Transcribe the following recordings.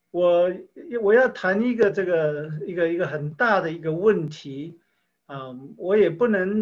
我我要谈一个一个很大的一个问题，我也不能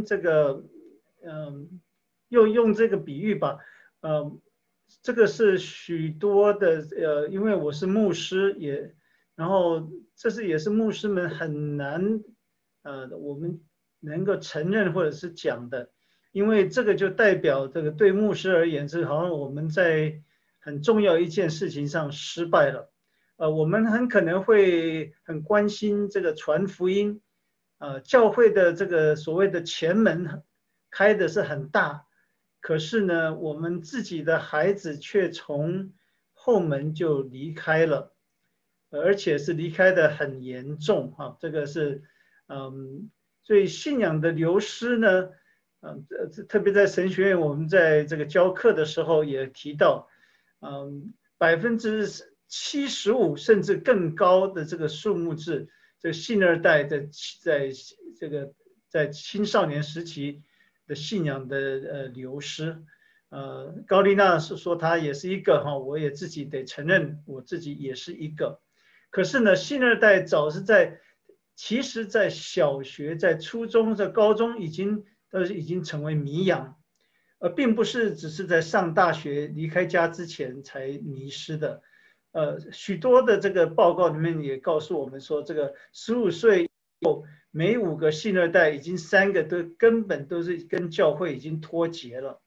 用这个比喻吧，嗯，这个是许多的因为我是牧师然后也是牧师们很难我们能够承认或者是讲的，因为这个就代表这个对牧师而言是好像我们在很重要一件事情上失败了。我们很可能会很关心这个传福音，教会的这个所谓的前门开的是很大，可是呢，我们自己的孩子却从后门就离开了，而且是离开的很严重哈，这个是，所以信仰的流失呢，特别在神学院，我们在这个教课的时候也提到，75%甚至更高的这个数目字，这个信二代在这个在青少年时期的信仰的流失，高丽娜是说她也是一个哈，我也自己得承认我自己也是一个，可是呢，信二代早是其实在小学、在初中、在高中已经成为迷养。并不是只是在上大学离开家之前才迷失的，许多的这个报告里面也告诉我们说，这个15岁后，每5个信二代已经3个根本都是跟教会已经脱节了，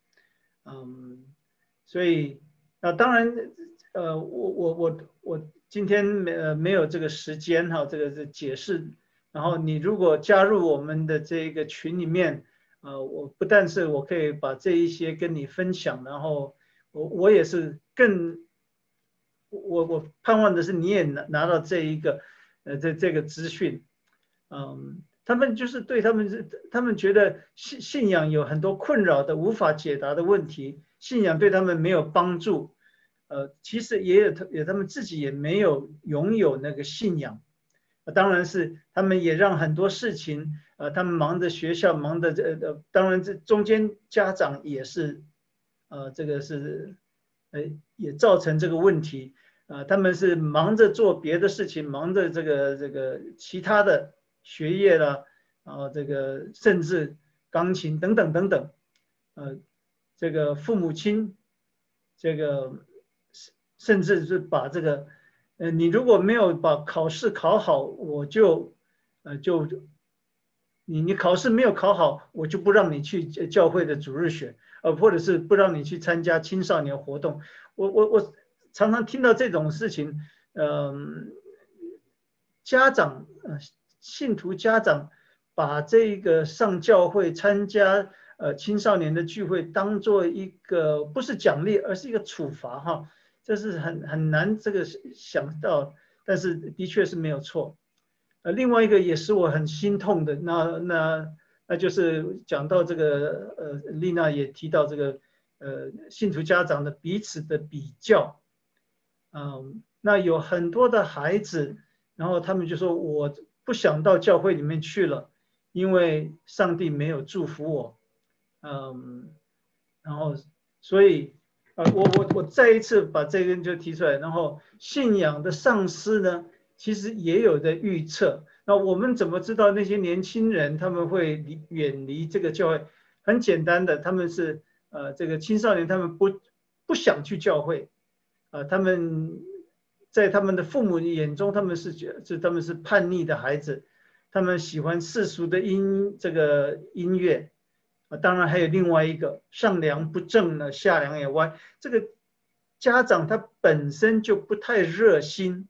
所以当然，我今天没有这个时间哈，这个是解释，然后你如果加入我们的这个群里面。我不但是我可以把这一些跟你分享，然后我也是我盼望的是你也拿到这一个这个资讯，他们就是对他们觉得信仰有很多困扰的无法解答的问题，信仰对他们没有帮助，其实也有他们自己也没有拥有那个信仰。当然是他们也让很多事情，他们忙着学校，忙着当然这中间家长也是，这个是，也造成这个问题，他们是忙着做别的事情，忙着这个其他的学业啦，然后这个甚至钢琴等等等等，这个父母亲，这个甚至是把这个。你如果没有把考试考好，我就，就你考试没有考好，我就不让你去教会的主日学，或者是不让你去参加青少年活动。我常常听到这种事情，家长信徒家长把这个上教会参加青少年的聚会当做一个不是奖励，而是一个处罚哈。这是很难这个想到，但是的确是没有错。另外一个也是我很心痛的，那就是讲到这个丽娜也提到这个信徒家长的彼此的比较，那有很多的孩子，然后他们就说我不想到教会里面去了，因为上帝没有祝福我，然后所以。我再一次把这个就提出来，然后信仰的丧失呢，其实也有的预测。那我们怎么知道那些年轻人他们会远离这个教会？很简单的，他们是这个青少年，他们不想去教会，他们在他们的父母眼中，他们是叛逆的孩子，他们喜欢世俗的这个音乐。当然还有另外一个上梁不正呢，下梁也歪。这个家长他本身就不太热心，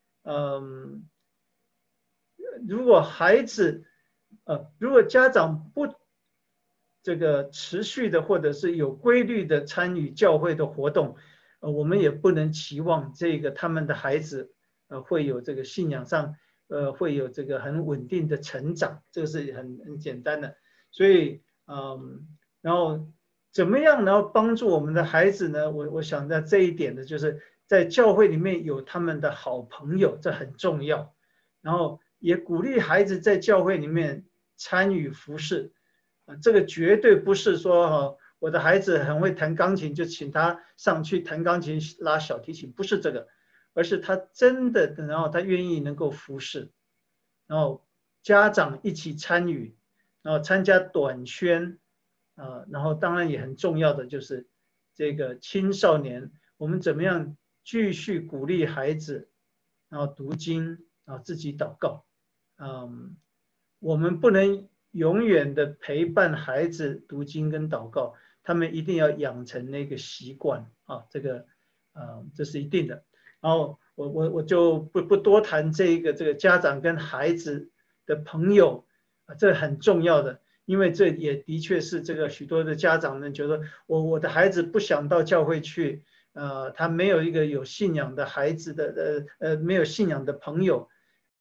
如果孩子，如果家长不这个持续的或者是有规律的参与教会的活动，我们也不能期望这个他们的孩子，会有这个信仰上，会有这个很稳定的成长，这个是很简单的，所以。然后怎么样然后帮助我们的孩子呢？我想在这一点的就是在教会里面有他们的好朋友，这很重要。然后也鼓励孩子在教会里面参与服侍，这个绝对不是说我的孩子很会弹钢琴，就请他上去弹钢琴、拉小提琴，不是这个， 而是他真的，然后他愿意能够服侍，然后家长一起参与，然后参加短宣，然后当然也很重要的就是这个青少年，我们怎么样继续鼓励孩子，然后读经，然后自己祷告，我们不能永远的陪伴孩子读经跟祷告，他们一定要养成那个习惯啊，这是一定的。然后我就不多谈这个家长跟孩子的朋友这很重要的，因为这也的确是这个许多的家长呢觉得我的孩子不想到教会去，他没有一个有信仰的孩子的没有信仰的朋友，